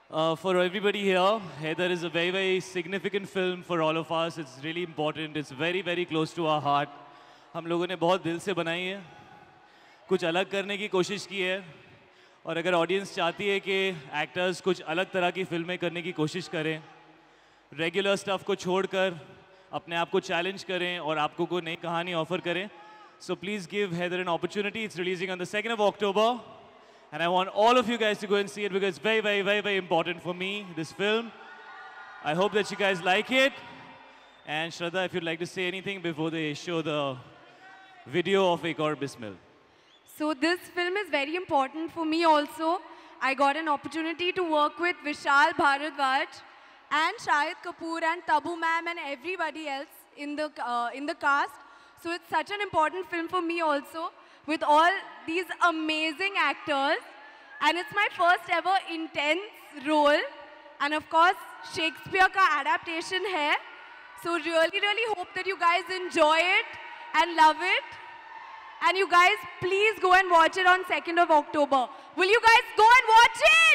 For everybody here, Heather is a very, very significant film for all of us. It's really important. It's very, very close to our heart. हम लोगों ने बहुत दिल से बनाई है, कुछ अलग करने की कोशिश की है, और अगर ऑडियंस चाहती है कि एक्टर्स कुछ अलग तरह की फिल्में करने की कोशिश करें, रेगुलर स्टफ को छोड़कर अपने आप को चैलेंज करें और आपको कोई नई कहानी ऑफर करें, so please give Heather an opportunity. It's releasing on the 2nd of October. And I want all of you guys to go and see it because it's very, very, very, very important for me, this film. I hope that you guys like it. And Shraddha, if you'd like to say anything before they show the video of Ek Aur Bismil. So this film is very important for me also. I got an opportunity to work with Vishal Bharadwaj and Shahid Kapoor and Tabu ma'am and everybody else in the cast. So it's such an important film for me also, with all these amazing actors. And it's my first ever intense role. And of course, Shakespeare ka adaptation hai. So really, really hope that you guys enjoy it and love it. And you guys, please go and watch it on 2nd of October. Will you guys go and watch it?